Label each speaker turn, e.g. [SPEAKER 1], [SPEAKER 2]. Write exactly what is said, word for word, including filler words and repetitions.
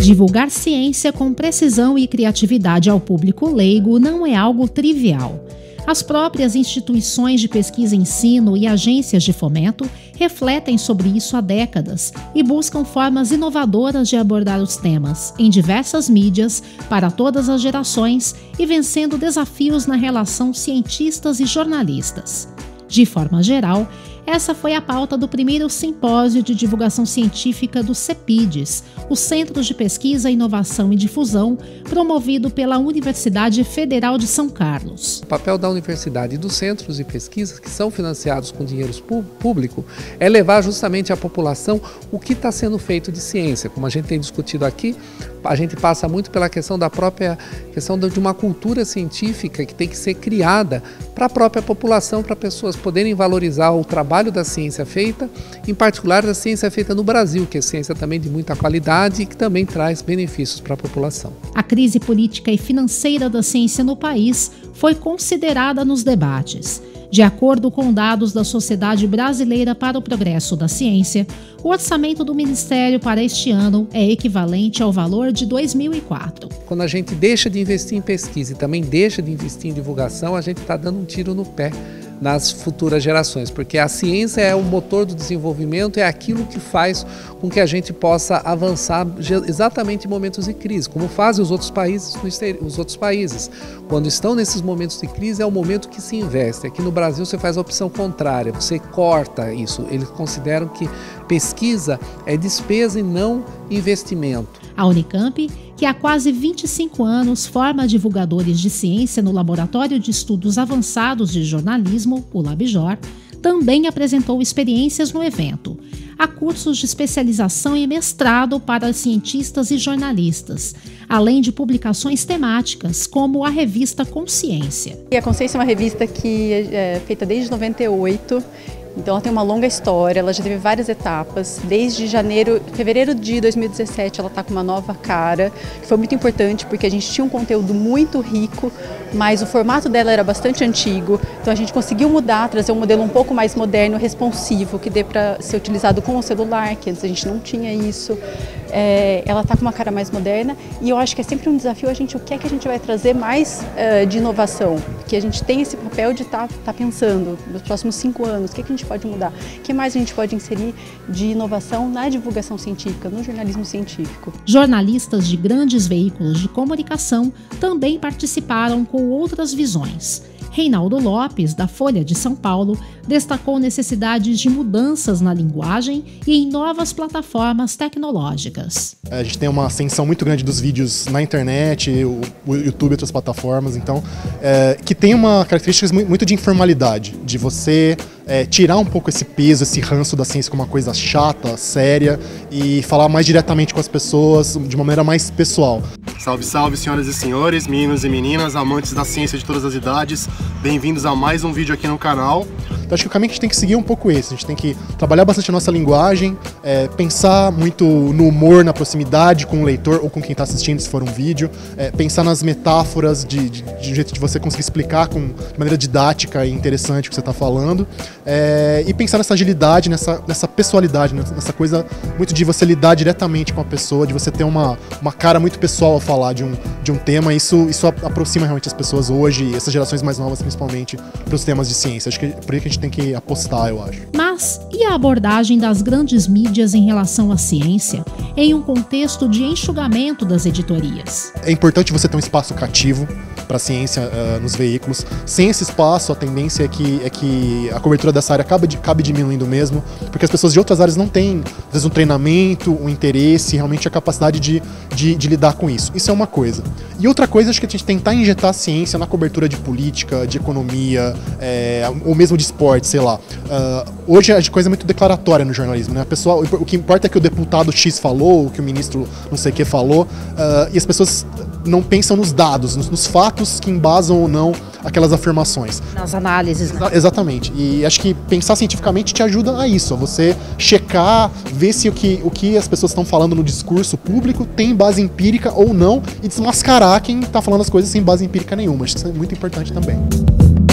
[SPEAKER 1] Divulgar ciência com precisão e criatividade ao público leigo não é algo trivial. As próprias instituições de pesquisa e ensino e agências de fomento refletem sobre isso há décadas e buscam formas inovadoras de abordar os temas em diversas mídias, para todas as gerações e vencendo desafios na relação cientistas e jornalistas. De forma geral, essa foi a pauta do primeiro simpósio de divulgação científica do CEPIDES, o Centro de Pesquisa, Inovação e Difusão, promovido pela Universidade Federal de São Carlos.
[SPEAKER 2] O papel da universidade e dos centros de pesquisa, que são financiados com dinheiro público, é levar justamente à população o que está sendo feito de ciência. Como a gente tem discutido aqui, a gente passa muito pela questão da própria questão de uma cultura científica que tem que ser criada para a própria população, para pessoas poderem valorizar o trabalho da ciência feita, em particular da ciência feita no Brasil, que é ciência também de muita qualidade e que também traz benefícios para a população.
[SPEAKER 1] A crise política e financeira da ciência no país foi considerada nos debates. De acordo com dados da Sociedade Brasileira para o Progresso da Ciência, o orçamento do Ministério para este ano é equivalente ao valor de dois mil e quatro.
[SPEAKER 2] Quando a gente deixa de investir em pesquisa e também deixa de investir em divulgação, a gente está dando um tiro no pé nas futuras gerações, porque a ciência é o motor do desenvolvimento, é aquilo que faz com que a gente possa avançar exatamente em momentos de crise, como fazem os outros países, os outros países. Quando estão nesses momentos de crise, é o momento que se investe. Aqui no Brasil você faz a opção contrária, você corta isso. Eles consideram que pesquisa é despesa e não investimento.
[SPEAKER 1] A Unicamp, que há quase vinte e cinco anos forma divulgadores de ciência no Laboratório de Estudos Avançados de Jornalismo, o LabJOR, também apresentou experiências no evento. Há cursos de especialização e mestrado para cientistas e jornalistas, além de publicações temáticas, como a revista Consciência.
[SPEAKER 3] A Consciência é uma revista que é feita desde noventa e oito. Então ela tem uma longa história, ela já teve várias etapas, desde janeiro, fevereiro de dois mil e dezessete ela está com uma nova cara, que foi muito importante porque a gente tinha um conteúdo muito rico, mas o formato dela era bastante antigo, então a gente conseguiu mudar, trazer um modelo um pouco mais moderno, responsivo, que dê para ser utilizado com o celular, que antes a gente não tinha isso. É, ela está com uma cara mais moderna e eu acho que é sempre um desafio a gente, o que é que a gente vai trazer mais uh, de inovação, que a gente tem esse papel de estar tá, tá pensando nos próximos cinco anos, o que, é que a gente pode mudar, o que mais a gente pode inserir de inovação na divulgação científica, no jornalismo científico.
[SPEAKER 1] Jornalistas de grandes veículos de comunicação também participaram com outras visões. Reinaldo Lopes, da Folha de São Paulo, destacou necessidades de mudanças na linguagem e em novas plataformas tecnológicas.
[SPEAKER 4] A gente tem uma ascensão muito grande dos vídeos na internet, o, o YouTube e outras plataformas, então, é, que tem uma característica muito de informalidade, de você é, tirar um pouco esse peso, esse ranço da ciência como uma coisa chata, séria, e falar mais diretamente com as pessoas, de uma maneira mais pessoal.
[SPEAKER 5] Salve, salve, senhoras e senhores, meninos e meninas, amantes da ciência de todas as idades, bem-vindos a mais um vídeo aqui no canal.
[SPEAKER 4] Então acho que o caminho que a gente tem que seguir é um pouco esse, a gente tem que trabalhar bastante a nossa linguagem, é, pensar muito no humor, na proximidade com o leitor ou com quem está assistindo, se for um vídeo, é, pensar nas metáforas de, de, de um jeito de você conseguir explicar com, de maneira didática e interessante o que você está falando, é, e pensar nessa agilidade, nessa, nessa pessoalidade, nessa coisa muito de você lidar diretamente com a pessoa, de você ter uma, uma cara muito pessoal ao falar de um, de um tema, isso, isso aproxima realmente as pessoas hoje, essas gerações mais novas principalmente, para os temas de ciência. Acho que é por aí que a gente tem que apostar, eu acho.
[SPEAKER 1] Mas e a abordagem das grandes mídias em relação à ciência, em um contexto de enxugamento das editorias?
[SPEAKER 4] É importante você ter um espaço cativo para a ciência uh, nos veículos. Sem esse espaço, a tendência é que, é que a cobertura dessa área acabe, de, acabe diminuindo mesmo, porque as pessoas de outras áreas não têm, às vezes, um treinamento, um interesse, realmente a capacidade de, de, de lidar com isso. Isso é uma coisa. E outra coisa, acho que a gente tentar injetar a ciência na cobertura de política, de economia, é, ou mesmo de esporte, sei lá. Uh, hoje a coisa é muito declaratória no jornalismo, né? A pessoa, o que importa é que o deputado X falou, o que o ministro não sei o que falou, uh, e as pessoas não pensam nos dados, nos, nos fatos que embasam ou não aquelas afirmações.
[SPEAKER 1] Nas análises, né?
[SPEAKER 4] Exatamente. E acho que pensar cientificamente te ajuda a isso, a você checar, ver se o que, o que as pessoas estão falando no discurso público tem base empírica ou não, e desmascarar quem está falando as coisas sem base empírica nenhuma. Acho que isso é muito importante também.